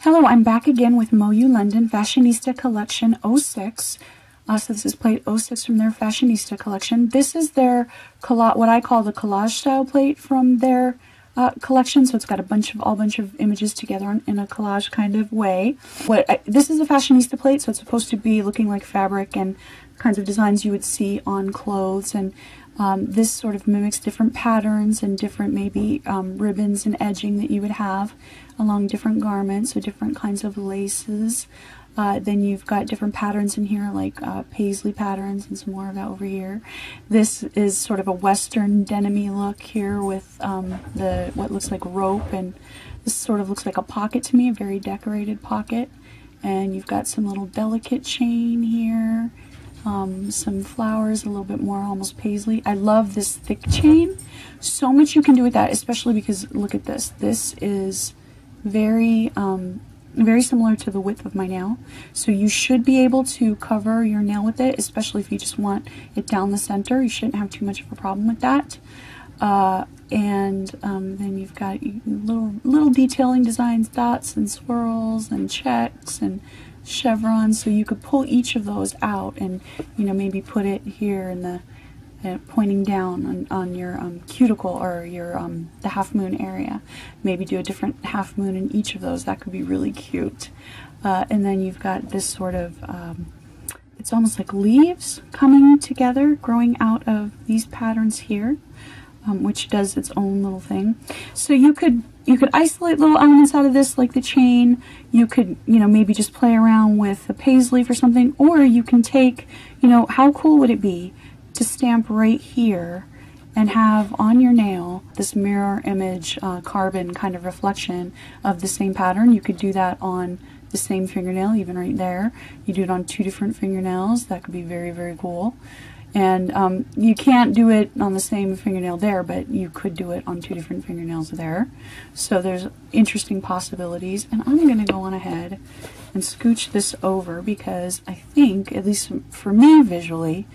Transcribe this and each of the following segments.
Hello, I'm back again with MoYou London Fashionista Collection 06. So this is plate 06 from their Fashionista collection. This is their what I call the collage style plate from their collection. So it's got a bunch of images together in a collage kind of way. This is a Fashionista plate, so it's supposed to be looking like fabric and kinds of designs you would see on clothes. And this sort of mimics different patterns and different maybe ribbons and edging that you would have along different garments, so different kinds of laces. Then you've got different patterns in here, like paisley patterns and some more of that over here. This is sort of a western denim-y look here with what looks like rope, and this sort of looks like a pocket to me, a very decorated pocket. And you've got some little delicate chain here, some flowers, a little bit more almost paisley. I love this thick chain. So much you can do with that, especially because look at this. This is very similar to the width of my nail, so you should be able to cover your nail with it, especially if you just want it down the center. You shouldn't have too much of a problem with that. Then you've got little detailing designs, dots and swirls and checks and chevrons, so you could pull each of those out and maybe put it here in the pointing down on your cuticle or your the half moon area. Maybe do a different half moon in each of those. That could be really cute. And then you've got this sort of it's almost like leaves coming together, growing out of these patterns here, which does its own little thing. So you could isolate little elements out of this, like the chain. You could maybe just play around with the paisley for something, or you can take how cool would it be to stamp right here and have on your nail this mirror image carbon kind of reflection of the same pattern. You could do that on the same fingernail, even right there. You do it on 2 different fingernails. That could be very, very cool. And you can't do it on the same fingernail there, but you could do it on 2 different fingernails there. So there's interesting possibilities. And I'm going to go on ahead and scooch this over because I think, at least for me visually,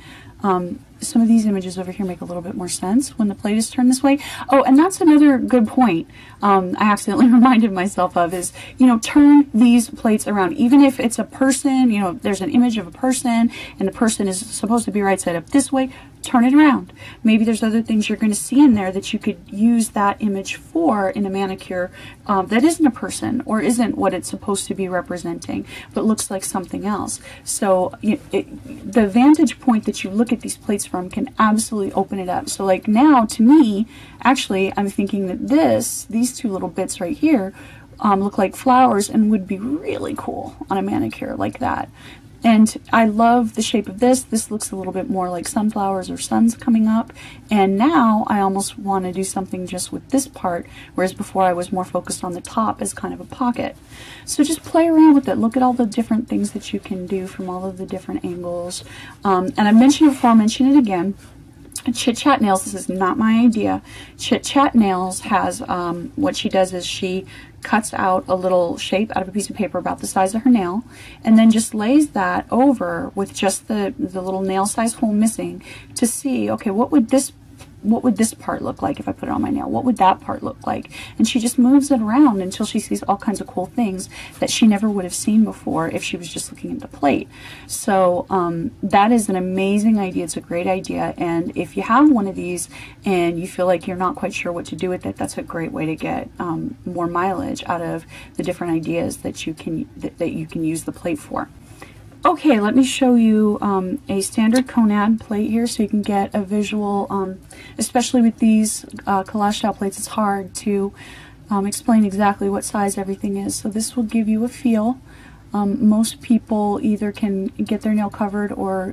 some of these images over here make a little bit more sense when the plate is turned this way. Oh, and that's another good point I accidentally reminded myself of is, turn these plates around. Even if it's a person, there's an image of a person and the person is supposed to be right side up this way, turn it around. Maybe there's other things you're going to see in there that you could use that image for in a manicure that isn't a person or isn't what it's supposed to be representing, but looks like something else. So the vantage point that you look at these plates from can absolutely open it up. So like now, to me, actually, I'm thinking that these 2 little bits right here look like flowers and would be really cool on a manicure like that. And I love the shape of this. This looks a little bit more like sunflowers or suns coming up. And now I almost want to do something just with this part, whereas before I was more focused on the top as kind of a pocket. So just play around with it. Look at all the different things that you can do from all of the different angles. And I mentioned it before, I'll mention it again. Chit Chat Nails, this is not my idea. Chit Chat Nails has, what she does is she cuts out a little shape out of a piece of paper about the size of her nail, and then just lays that over with just the little nail size hole missing to see, okay, what would this part look like if I put it on my nail? What would that part look like? And she just moves it around until she sees all kinds of cool things that she never would have seen before if she was just looking at the plate. So that is an amazing idea. It's a great idea. And if you have one of these and you feel like you're not quite sure what to do with it, that's a great way to get more mileage out of the different ideas that you can use the plate for. Okay, let me show you a standard conad plate here so you can get a visual, especially with these collage style plates, it's hard to explain exactly what size everything is. So this will give you a feel. Most people either can get their nail covered or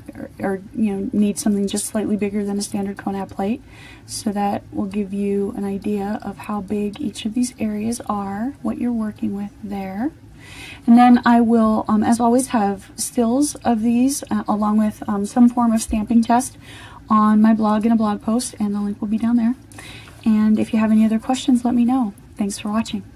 need something just slightly bigger than a standard conad plate. So that will give you an idea of how big each of these areas are, what you're working with there. And then I will, as always, have stills of these along with some form of stamping test on my blog in a blog post, and the link will be down there. And if you have any other questions, let me know. Thanks for watching.